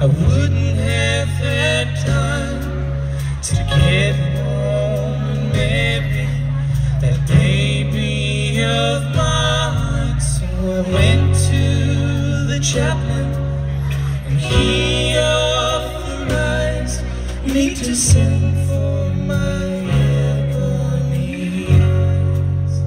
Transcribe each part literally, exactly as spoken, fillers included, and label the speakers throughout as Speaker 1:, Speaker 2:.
Speaker 1: I wouldn't have had time to get home and marry that baby of mine. So I went to the chaplain and he authorized me to send for my ebony eyes.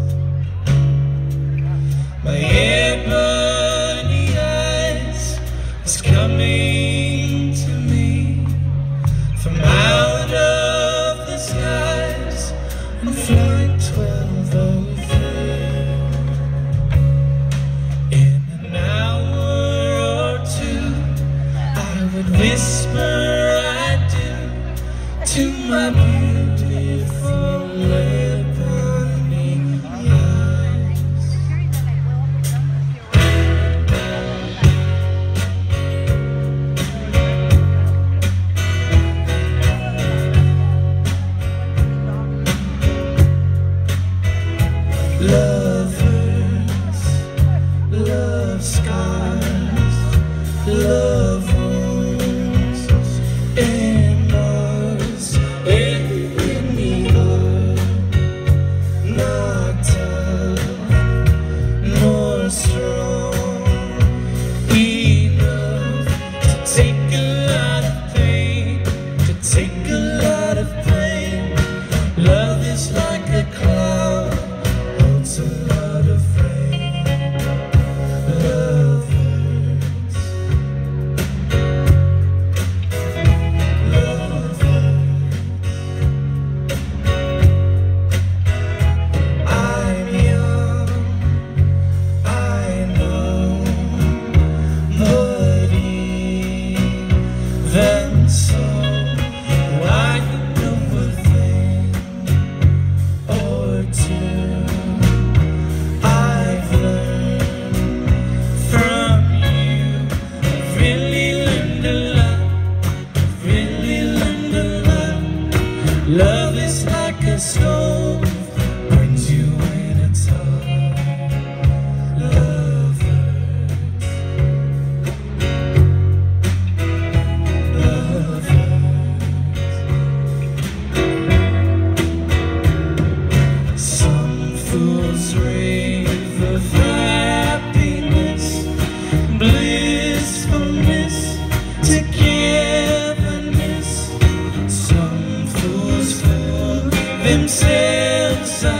Speaker 1: My ebony eyes was coming to me from out of the skies on flight twelve oh three. In an hour or two I would whisper I do to my beautiful ebony eyes. Lovers, love scars, love wounds, and ours in the heart, not tough nor strong enough to take a lot of pain, to take a lot of pain. Love is like a cloud, holds a lot of rain. Love hurts, love hurts. I'm young, I know, but even so, I know a thing or two. I've learned from you, I've really learned a lot, I've really learned a lot. Love is like a stove, burns you when it's hot. Love hurts, love hurts. Some fools rave of happiness, blissfulness, togetherness. Some fools fool themselves.